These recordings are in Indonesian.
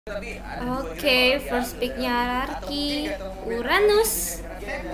Oke, first picknya Ararki Uranus.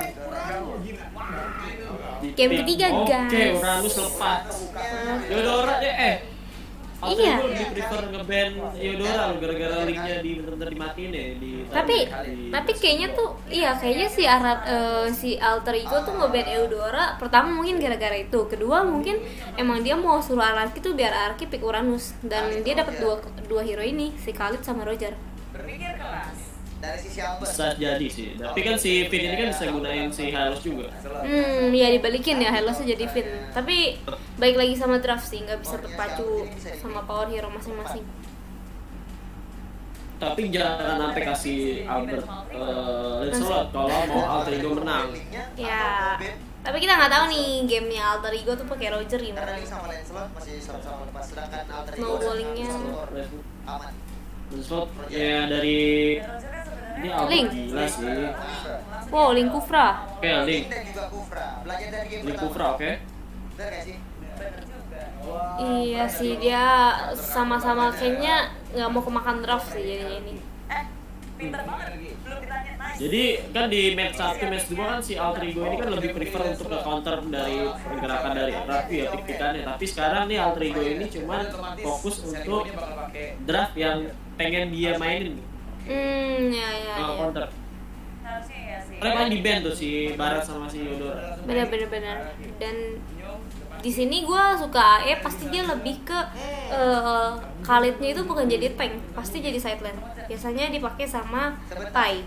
Game ketiga guys. Oke, Uranus lepas. Yodora Iya. Gue lebih prefer nge-ban Yodora gara-gara linknya bener-bener dimatiin ya Tapi kayaknya tuh kayaknya si Alter Ego tuh nge-ban Eudora. Pertama mungkin gara-gara itu, kedua mungkin emang dia mau suruh Ararki tuh biar Ararki pick Uranus, dan dia dapat dua hero ini, si Khalid sama Roger. Dari sisi Albert bisa jadi sih. Tapi kan si Finn ini kan bisa gunain si Hylos juga. Ya dibalikin ya, Helosnya jadi Finn. Tapi baik lagi sama draft sih, nggak bisa terpacu sama power hero masing-masing. Tapi jangan sampai kasih Albert Lancelot kalau mau Alter Ego menang. Ya, tapi kita nggak tahu nih gamenya Alter Ego tuh pakai Roger karena gimana. Link sama Lancelot masih sama-sama lepas, sedangkan Alter Ego Snowballingnya. aman. Lancelot ya dari ini Albert Link. gila sih. Wow, Link Kufra. Oke, Link. Dan juga Kufra. Belajar dari game Link pertama. Kufra, oke. Bener gak sih? Iya sih, dia sama-sama kayaknya nggak mau kemakan draft sih jadinya ini. Jadi kan di match 1, match 2 kan si Alter Ego ini kan lebih prefer untuk ke counter dari pergerakan dari Raffi ya pick-pickannya. Tapi sekarang nih Alter Ego ini cuman fokus untuk draft yang pengen dia mainin. Ya. Counter. Mereka main di band tuh si Barat sama si Yodora. Benar. Dan di sini gue suka AE, pasti dia lebih ke Khalidnya itu bukan jadi tank, pasti jadi side lane. Biasanya dipakai sama Tai.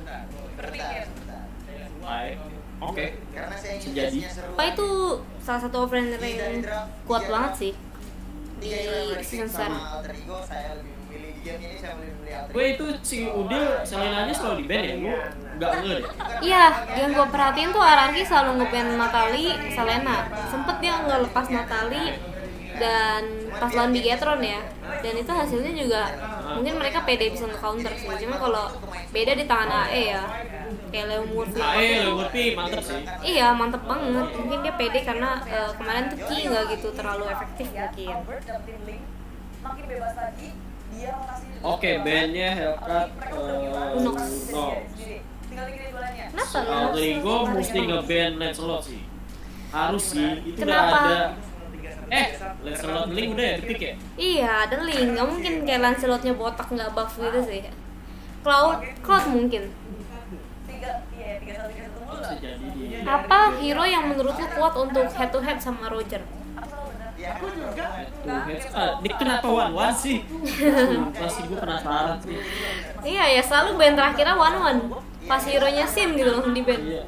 Oke. Karena saya ingin Jadi. gasnya seru. Tai itu salah satu offlaner yang kuat banget sih di season sama sekarang. Alter Ego, saya lebih memilih di game ini, saya lebih memilih Alter Ego. Gue itu si Udil Selenanya selalu di band ya, gue nggak nge deh. Iya, yang gue perhatiin tuh Ararki selalu nge-ban Natalie, Selena. Sempet dia nggak lepas Natalie dan pas lawan Bigetron ya. Dan itu hasilnya juga mungkin mereka pede bisa nge-counter sih. Cuma kalau beda di tangan AE ya, kayak Leo Murphy. Leo Murphy mantep sih. Iya, mantep banget. Mungkin dia pede karena kemarin tuh Ki nggak gitu terlalu efektif mungkin. Makin bebas lagi, dia lokasi. Oke, bandnya Hellcat Unox. Tinggal bikin jualannya. Kenapa? Alter Ego mesti nge-ban Lancelot sih. Harus sih, itu udah Kenapa? ada. Lancelot Link udah ya di-pick ya? Iya, ada Link. Nggak mungkin kayak Lancelotnya botak nggak buff gitu sih. Cloud mungkin. Tiga satu mulu Bisa lah. jadi dia. Apa hero yang menurut lu kuat untuk head to head sama Roger? Aku juga. Ini kenapa one sih? Pasti gue penasaran sih. Iya ya, selalu band terakhirnya one. Pas hero-nya Sin gitu langsung di band. Iya.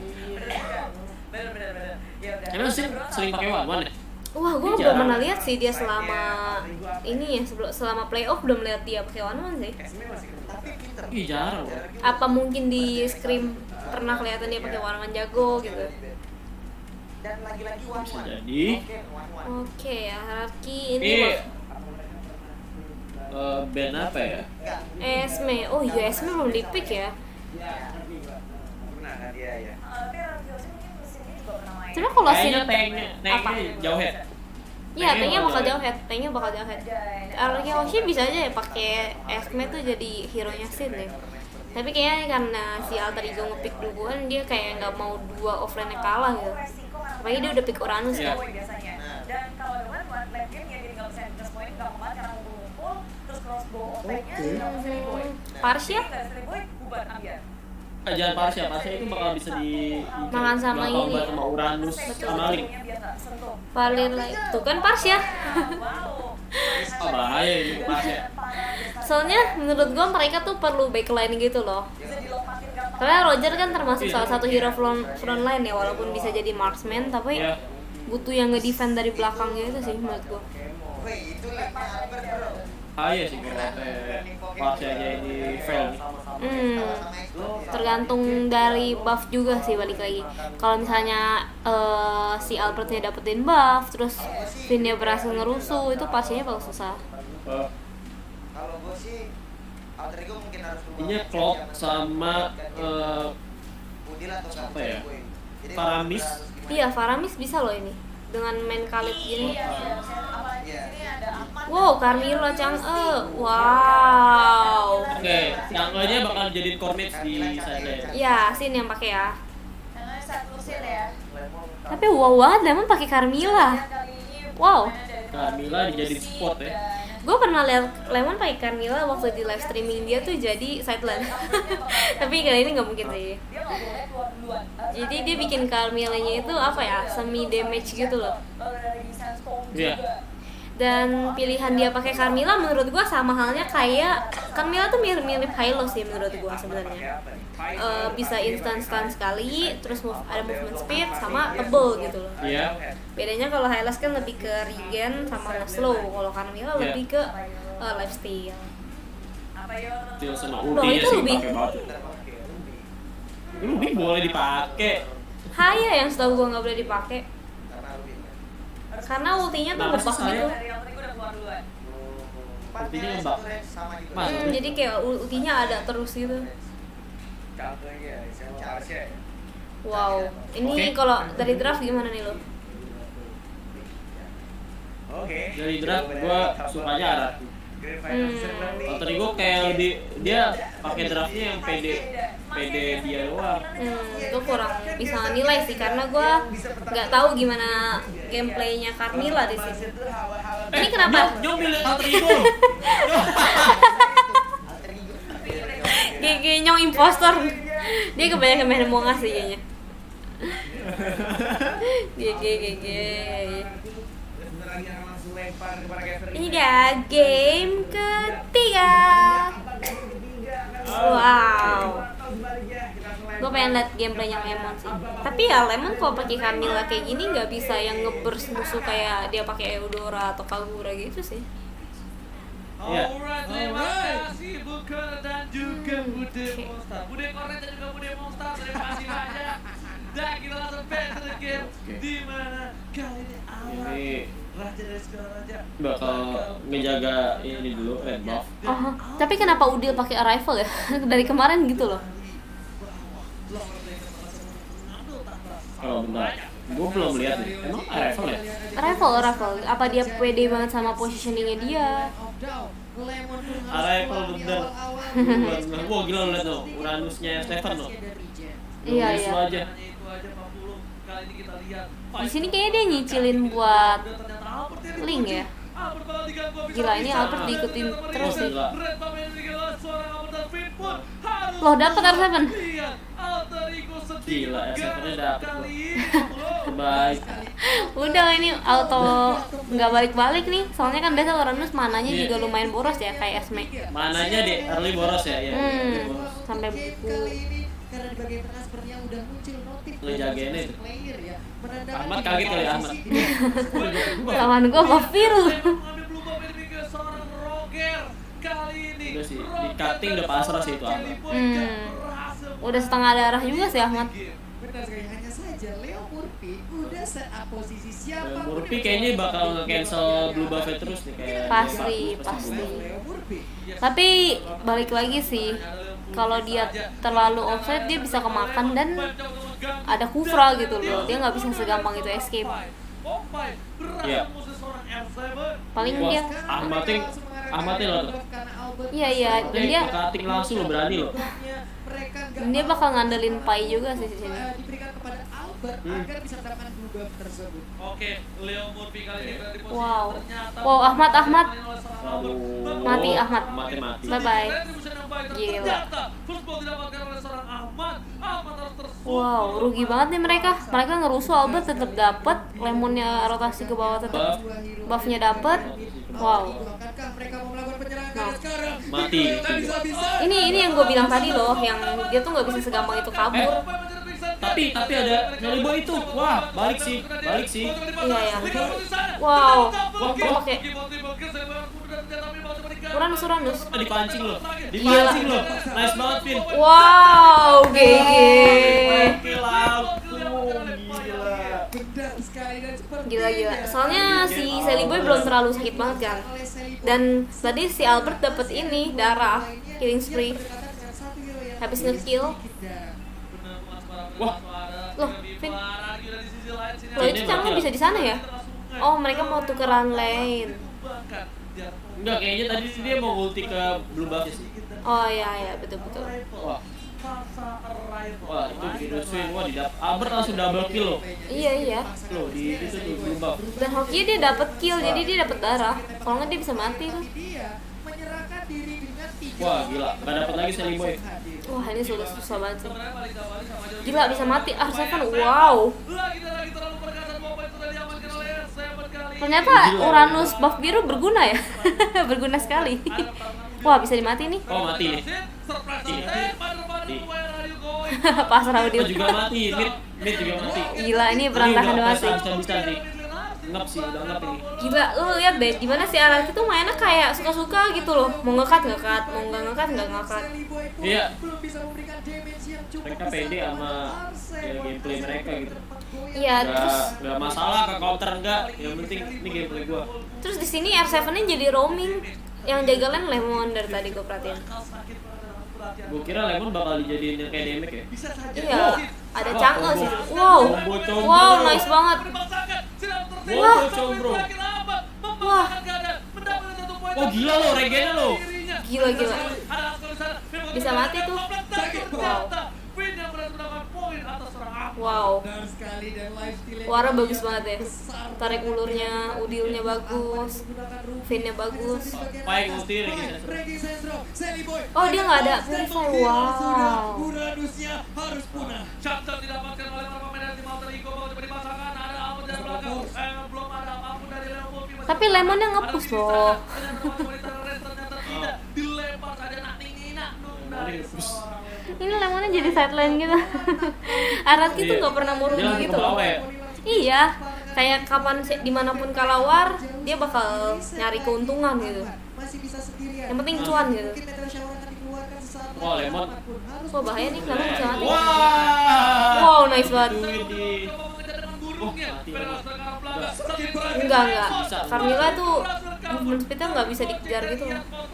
Bener. Ya udah. Emang sih sering pakai one ya? Wah, gue Ini belum jarang. pernah lihat sih dia selama ini ya, selama playoff belum lihat dia pakai one sih. Ih jarang loh. Apa mungkin di scrim pernah kelihatan dia pakai one jago gitu? Dan lagi-lagi Bisa one-one. jadi. Oke ya, Ararki ini Ini band apa ya? Esme. Oh iya, Esme belum di pick ya. Benar, dia ya. Tapi Raffi mungkin mesinnya juga pernah main. Cuma kalau Sin Kayaknya apa? tanknya jauh head. Iya, tanknya bakal jauh head. Ararki Hoshi bisa aja ya pakai Esme tuh jadi hero-nya Sin deh. Tapi kayaknya karena si Alter Ego nge-pick duluan, dia kayak nggak mau dua offline-nya kalah gitu. Apalagi dia udah pick Uranus Iya. kan. Biasanya. Dan kalau dengan late game ya jadi nggak bisa invest point gampang banget karena ngumpul terus crossbow OP-nya nggak bisa diboy. Parsia Nggak bisa diboy, bubar ambiar. Jangan Parsia itu bakal bisa di Makan sama bakal ini. sama Uranus sama Link. Biar nggak sentuh. Valir lagi tuh kan Parsia. Wow. Oh bahaya ini Parsia. Soalnya menurut gua mereka tuh perlu backline gitu loh. Bisa dilompatin gampang. Karena Roger kan termasuk salah satu hero frontline ya, walaupun bisa jadi marksman, tapi Iya. butuh yang nge-defend dari belakang gitu sih menurut gua. Wih, itu linknya Albert bro. Bahaya sih kalau Parsia aja ini fail. Tergantung dari buff juga sih, balik lagi. Kalau misalnya si Albertnya dapetin buff, terus Finnnya berhasil ngerusuh, itu pastinya bakal susah. Kalau gue sih Alter Ego mungkin harus berubah. Ini Cloud sama Udil atau apa ya? Jadi Faramis. Iya, Faramis bisa loh ini dengan main Khalid gini. Iya, apalagi di sini ada Ahmad Wow, Carmilla Chang'e. Wow. Oke, Chang'e-nya bakal jadi core match di sideline. Ya, Sin yang pakai ya. Karena saat lusin ya. Tapi wow banget Lemon pakai Carmilla. Kali ini Wow. Carmilla dijadiin spot ya. Gue pernah lihat Lemon pakai Carmilla waktu di live streaming dia tuh jadi sideline. Tapi kali ini nggak mungkin sih. dia nggak boleh keluar duluan. Jadi dia bikin Carmilla-nya itu apa ya, semi damage gitu loh. Lalu dari Sandstorm Iya. juga. Dan pilihan dia pakai Carmilla menurut gua sama halnya kayak Carmilla tuh mirip-mirip Hylo sih menurut gua sebenarnya. Bisa instant stun sekali, terus ada movement speed sama tebel gitu loh. Iya. Bedanya kalau Hylos kan lebih ke regen sama slow, kalau Carmilla Iya. lebih ke lifesteal. Apa ya? Still sama Loh, ultinya itu sih Ruby. pakai banget. Ruby boleh dipakai. Haya yang setahu gua nggak boleh dipakai karena ultinya tuh Kenapa sih ngebug Haya? gitu. Dari yang tadi gue udah keluar duluan. Ultinya ngebug. sama juga. Mas, Jadi kayak ultinya ada terus gitu. Wow, ini Oke. kalau dari draft gimana nih lo? Dari draft gua sukanya Araki. Alter Ego kayak lebih dia pakai draftnya yang pede dia doang. Gue kurang bisa nilai sih karena gue nggak tahu gimana gameplaynya Carmilla di sini. Ini kenapa? Nyong milih Alter Ego. GG nyong impostor. Dia kebanyakan main mau ngasih kayaknya. GG. Ini dia game ketiga. Wow. Gue pengen liat gameplaynya Lemon sih. Tapi ya Lemon kalau pakai Carmilla kayak gini nggak bisa yang ngeburst musuh kayak dia pakai Eudora atau Kagura gitu sih. Iya. Alright, terima kasih Buker dan juga Bude Oke. Monster. Bude Kornet dan juga Bude Monster, terima kasih banyak. Dan kita langsung back to the game, di mana kali ini Alan, Ini Raja dari segala raja, bakal ngejaga ini dulu red buff. Oh, tapi kenapa Udil pakai arrival ya? Dari kemarin gitu loh. Kalau bentar, gue belum lihat nih. Emang arrival ya? Arrival. Apa dia pede banget sama positioningnya dia? Arrival bener. Wah gila lu liat tuh, Uranusnya Stefan loh. Iya. itu aja 40. Kali ini kita lihat. Di sini kayaknya dia nyicilin buat Ternyata Albert ini Link ya. Albert bakal diganggu habis Gila, ini habisan. Albert diikutin terus sih. Gila. Red Buff yang digelar seorang Albert dan Finn pun harus Loh, dapet R7. lihat Alter Ego sedih Gila, R7-nya menggaruk dapet kali loh. ini. Baik. Udah ini auto nggak balik-balik nih. Soalnya kan biasa Uranus mananya Iya. juga lumayan boros ya kayak Esme. Mananya di early boros ya? Ya. Sampai buku. Karena di bagian tengah sepertinya udah muncul notif Ngejagainnya itu. player ya. Menandakan Ahmad kaget kali Ahmad. Lawan gue Bafiru. Mengambil blue buff ini ke seorang Roger. Kali ini Udah sih, di cutting udah pasrah sih itu Ahmad. Udah setengah darah juga sih Ahmad. benar sekali, hanya saja Leo Murphy udah set up posisi siapa Murphy kayaknya bakal nge-cancel blue buff terus nih kayak Pasti. Leo Murphy. Tapi balik lagi sih, kalau dia terlalu offside dia bisa kemakan dan ada Kufra gitu loh. Dia nggak bisa segampang itu escape. Iya. Paling Wah, dia Ahmadnya loh tuh. Iya, dan dia cutting langsung lo berani lo. dan dia bakal ngandelin Pai juga sih di sini. Diberikan kepada Albert agar bisa mendapatkan blue buff tersebut. Oke, Leo Murphy kali ini berada di posisi Wow. ternyata Wow, Ahmad. Aduh. Mati, Ahmad. Mati. Bye bye. Gila. Ternyata football didapatkan oleh seorang Ahmad. Ahmad harus tersusun. Wow, rugi banget nih mereka. Mereka ngerusuh Albert tetap dapat, Lemonnya rotasi ke bawah tetap, buffnya dapat. Wow. Akankah mereka mau melakukan penyerangan Nah. sekarang? Mati. Ini yang gue bilang tadi loh, yang dia tuh nggak bisa segampang itu kabur. Tapi ada Nolibo itu. Wah, balik sih. Iya ya. Wow. Dia pakai Uranus. Dipancing lo. Gila. Nice banget, Vin. Wow, GG. Gila. Benar sekali dan seperti Gila. Soalnya si Sally Boy belum terlalu sakit banget kan. Dan tadi si Albert dapat ini darah, killing spree. Habis nge-kill. Wah. Loh, Vin. Loh, itu Chang'e bisa di sana ya? Oh, mereka mau tukeran lane. Enggak, kayaknya tadi sih dia mau ulti ke blue buff sih. Oh iya betul. Wah, itu video swing, wah Albert langsung double kill loh. Iya. Loh, di itu tuh blue buff. Dan hoki dia dapat kill, jadi dia dapat darah. Kalau nggak dia bisa mati tuh. Dia menyerahkan diri dengan 3 Wah, gila, nggak dapat lagi Sally Boy. Wah ini susah banget sih. Gila bisa mati R7, wow. Ternyata Uranus buff biru berguna ya. Berguna sekali. Wah bisa dimati nih. Oh, mati nih. Pasrah Oh, dia. juga mati, mid juga mati. Gila ini perang tahan banget sih. Bisa nih. Ngap sih, udah ngap ini. Gila, lu lihat deh gimana si Araki tuh mainnya kayak suka-suka gitu loh. Mau ngekat, mau nggak ngekat. Iya. belum bisa memberikan damage yang cukup Mereka besar pede untuk sama Arcel. ya, gameplay mereka gitu. Iya, terus Gak masalah ke counter enggak, yang penting ini gameplay gua. terus di sini R7-nya jadi roaming. Yang jaga lane Lemon dari tadi gue perhatiin. Gua kira Lemon bakal dijadiin yang kayak damage ya. Iya, ada Chang'e sih. Wow. Combo. Wow, nice banget. Wow, combro. Wah. Oh gila lo, regennya lo. Gila. Bisa mati tuh. Wow. Benar sekali, dan lifesteal-nya Warna juga bagus banget ya. besar. Tarik ulurnya, udilnya bagus. Finnya bagus. Paling ulti Regi Sensro, Sally Boy. Oh, dia nggak ada purify. Wow. Uranusnya harus punah. Shutdown didapatkan oleh para pemain dari tim Alter Ego, mau coba dipasangkan, ada Albert dari belakang, belum ada apapun dari Leopold. Tapi Lemonnya nge-push loh. Ternyata tidak, dilempar saja Ini Lemonnya jadi sideline gitu. Araki tuh nggak pernah mau Dia rugi langsung gitu ke loh. bawah ya? Iya, kayak kapan dimanapun kalah war, dia bakal nyari keuntungan gitu. Masih bisa sendirian. Yang penting cuan gitu. Mungkin Meteor Shower akan dikeluarkan sesaat Wah, lagi. Lemon. Wah bahaya nih, Lemon bisa mati. Wah. Wow, nice banget. Widih. Enggak. Carmilla tuh movement speednya nggak bisa dikejar gitu.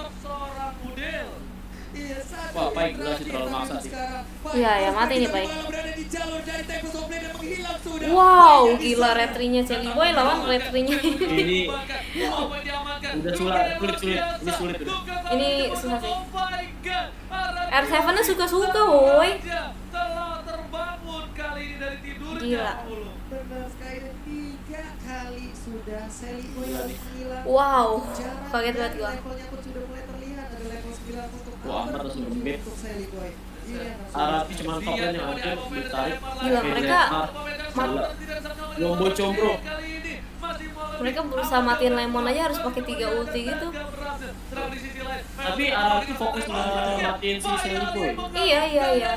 Iya, satu Wah, Pai game gila sih, lagi terlalu dan maksa sih. sekarang Pai Iya, ya, mati nih, tidak Pai. malah berada di jalur dari Tempest of Blade dan menghilang sudah. Wow, gila retrinya Sally Boy lawan retrinya. Ini udah sulit. Ini sulit udah. Ini susah sih. R7-nya suka-suka, woi. Telah terbangun kali ini dari tidurnya. Gila. Benar sekali, dan 3 kali sudah Sally Boy harus menghilang. Wow, Jarak kaget banget dari gua. levelnya pun sudah mulai terlihat, ada level 9 untuk Wah, Albert, Albert langsung 7 gembit. untuk Sally Boy. Ini yang harus Araki cuma top lane yang hancur, ditarik. Gila, mereka Gila. Lombo combro. mereka berusaha matiin Lemon aja harus pakai 3 ulti gitu. Tapi Araki fokus matiin si Sally Boy. Iya.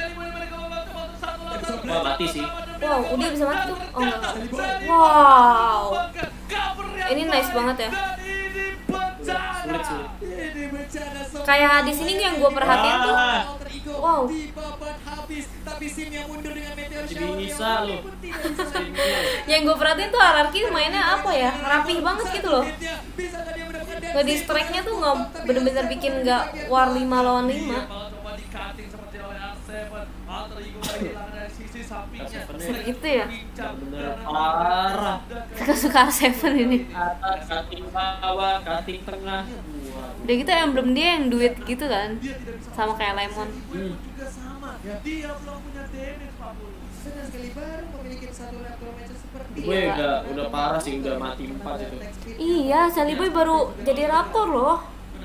Wah, mati sih. Wow, udah bisa mati tuh. Oh enggak. Wow. Ini nice banget ya. Sulit. Ini bencana semua. Kayak di sini yang gue perhatiin tuh. Alter Ego Wow. di papan habis, tapi Sim yang mundur dengan Meteor Jadi Shower bisa yang loh. pun tidak bisa lagi. Yang gue perhatiin tuh Araki mainnya apa ya? Rapih banget gitu loh. Bisa nggak dia mendapatkan damage? Nge-distract-nya tuh nggak bener-bener bikin nggak war 5 lawan 5. Coba di-cutting seperti oleh R7. Alter Ego kehilangan dari sisi sampingnya. Segitu ya? Bener parah. Suka-suka R7 ini. Atas, cutting bawah, cutting tengah. Wah. Udah gitu emblem dia yang duit gitu kan. Sama kayak Lemon. Juga sama. Dia belum punya damage 40. Benar sekali, baru memiliki satu raptor match seperti Gue ini. udah parah sih, udah mati 4 itu. Iya, Sally Boy baru jadi raptor loh.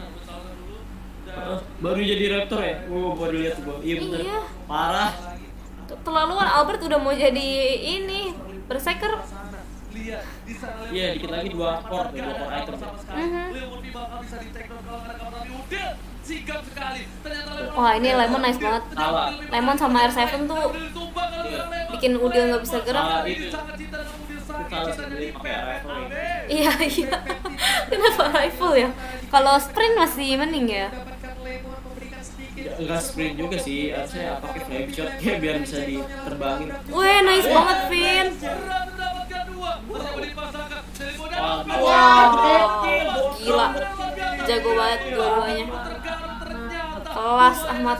Baru jadi raptor ya? Baru lihat gua. Iya bener. Iya. Parah. Terlaluan Albert udah mau jadi ini berserker. Lihat di sana Iya, dikit lagi 2 core item. Leon bakal bisa di-take down kalau nggak ada kabar, tapi udah sigap sekali. Ternyata Leon Wah ini Lemon nice banget. Salah. Lemon sama R7 tuh bikin Udil nggak bisa gerak. Salah itu. sangat cinta dengan mobil Salah sakit sendiri pakai rifle. Iya. Kenapa rifle ya? Kalau sprint masih mending ya. Mendapatkan Lemon memberikan sedikit. Enggak sprint juga sih, harusnya pakai flame shot ya biar bisa diterbangin. Wih nice banget Vin. mendapatkan 2. Bersama dipasangkan dari modal. Wow, gila, jago banget dua-duanya. Kelas Ahmad.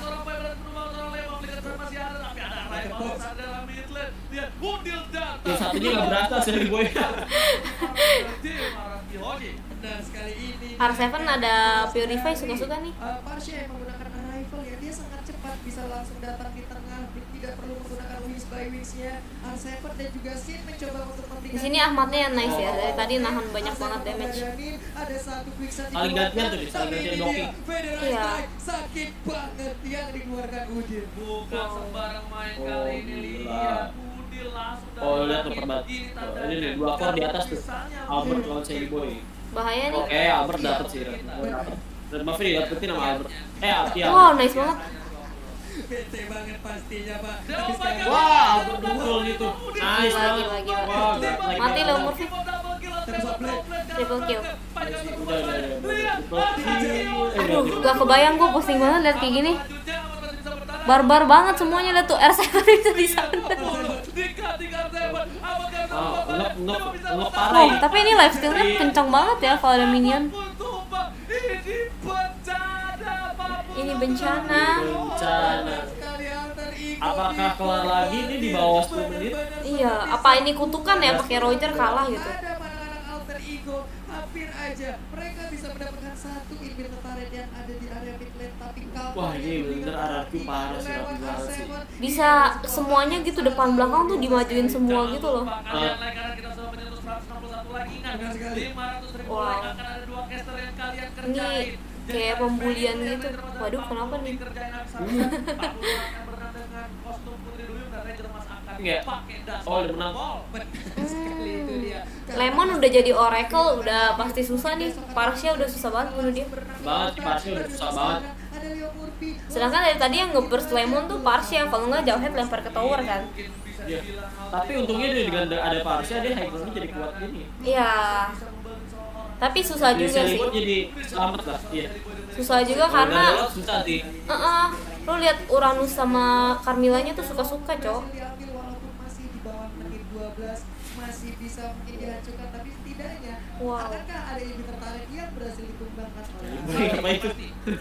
Yang satunya nggak berasa sih boy. Benar sekali ini. R7 ada Purify suka-suka nih. Parsha yang menggunakan arrival ya, dia sangat cepat bisa langsung datang di tengah, tidak perlu menggunakan wings by wings-nya. R7 dan juga Sin mencoba untuk memberikan. Di sini Ahmadnya yang nice ya. Dari tadi nahan banyak banget damage. Ada satu quick shot Saling gantian tuh, saling gantian blocking. Iya. Sakit banget yang dikeluarkan Udin. Bukan sembarang main Oh, kali ini, gila. lihat Udin langsung Oh, dari lihat tuh langit. perbat. Ini tanda Ini nih, dua core di atas tuh. misalnya Albert lawan Sandy Boy. Bahaya nih. Oke, Albert dapet sih. Dapet. Dan Mavri dapetin sama Albert. Iya. Wow, nice banget. Bete banget pastinya Pak. Oh Tapi my sekarang God. Wah, Albert dungkul gitu. Nice Gila, banget. gila, gila. Wah, gila. Mati lo Murphy. Triple kill. Udah. Aduh, gak kebayang gue pusing banget liat kayak gini. Barbar banget semuanya, liat tuh R7 bisa di sana. Nggak parah Oh, ya. tapi ini lifesteal-nya kencang banget ya kalau ada minion. Ini bencana. Bencana. Apakah kelar lagi ini di bawah 10 menit? Iya, apa ini kutukan ya pakai Roger kalah gitu. Ada anak-anak alter ego, hampir aja mereka bisa mendapatkan satu inhibitor turret yang ada di area mid lane, tapi kapan Wah, ini yang bener diberikan RRQ parah sih, lewat rapi banget sih. R7. Bisa semuanya gitu depan belakang tuh dimajuin semua gitu loh. Kalian like karena kita sudah menyentuh 161 lagi. Ingat, Benar sekali. 500.000 Wow. like akan ada 2 caster yang kalian Ini kerjain. kayak pembulian gitu. Waduh, kenapa nih? Kerjain Aksara. 40 orang yang berenang dengan kostum Putri Duyung dan Ranger Mas akan Enggak. pakai das. Oh, udah menang. Sekali itu dia. Lemon udah jadi Oracle, udah pasti susah nih. Parsha udah susah banget bunuh dia. Banget, Parsha udah susah banget. Ada Leo Murphy. Sedangkan dari tadi yang nge-burst Lemon tuh Parsha, kalau nggak Jawhead lempar ke tower kan. Iya. Tapi untungnya dengan ada Parsha dia high ground jadi kuat gini. Iya. Tapi susah Jadi juga sih. Selimut jadi selamat lah. Iya. Susah juga Kalau karena udah lewat susah sih. lo lihat Uranus sama Carmillanya tuh suka-suka, Cok. Diambil walaupun masih di bawah menit 12, masih bisa mungkin dihancurkan, tapi setidaknya Wow. akankah ada inhibitor turret yang berhasil ditumbangkan oleh Baik, apa itu?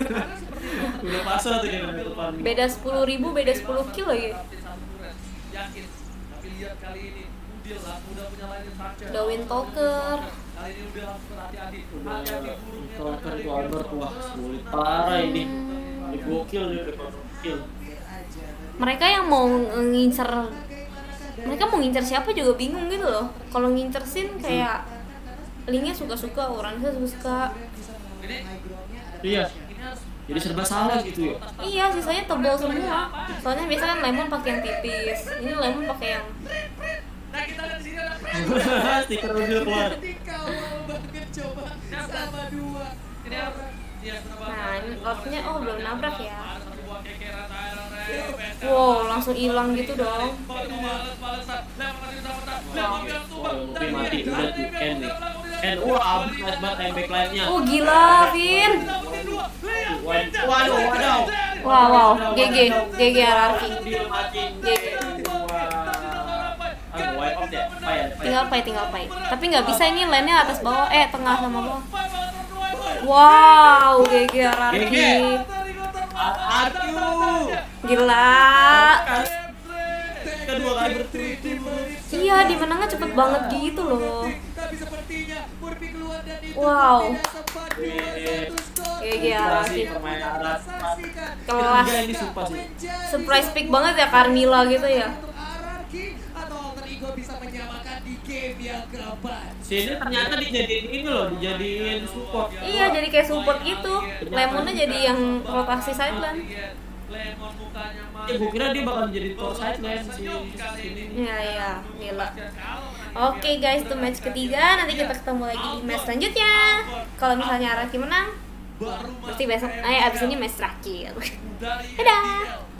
Udah pasrah tuh dia di depan. Beda 10.000, beda 10 kill lagi. Yakin. Tapi lihat kali ini Udil langsung udah punya line structure. Udah Windtalker. Kali ini udah langsung berhati-hati. Udah Hati-hati burungnya. Talker itu Albert, wah sulit parah ini. Ini gokil dia udah gokil. Mereka yang mau ngincer, mereka mau ngincer siapa juga bingung gitu loh. Kalau ngincer Sin kayak linknya suka-suka, Uranusnya suka. Iya. Jadi serba salah gitu ya. Iya, sisanya tebal semua. Soalnya biasanya kan Lemon pakai yang tipis, ini Lemon pakai yang Nah, kita lihat di sini ada Stiker Udil keluar. dikawal banget coba sama dua. ini apa? Iya, sudah Nah, ini outnya oh belum nabrak ya. Ada satu buah kekeran Tyler Wow, langsung hilang gitu dong. Bales-balesan. Lempar masih dapat. Lempar biar tumbang. Oh, mungkin mati udah tuh Ken nih. Ken, wah abis nice banget yang backline-nya. Oh gila, Vin. Waduh, waduh. Wow, GG RRQ. Udil mati. GG. Aduh, wipe out ya. Tinggal pay. Tapi nggak bisa ini lane-nya atas bawah, tengah sama bawah. Wow, GG RRQ. RRQ. Gila. Kedua kali berturut-turut. Iya, dimenangnya cepet banget gitu loh. Tapi sepertinya Murphy keluar dan itu Wow. tidak sempat 2-1 skor. GG Masih RRQ. permainan RRQ. Saksikan. Kelas. Ketiga ini sumpah sih. Surprise pick banget ya Carmilla gitu ya. Untuk RRQ atau alter ego bisa menyamakan di game yang keempat. Sini ternyata dijadiin ini loh, dijadiin support. Iya, jadi kayak support gitu. Lemonnya jadi yang rotasi sideline. Lemon mukanya Ya gue kira dia bakal jadi top sideline sih. Iya, gila. Oke guys, itu match ketiga. Nanti kita ketemu lagi di match selanjutnya. Kalau misalnya Araki menang, berarti besok, abis ini match terakhir. Dadah.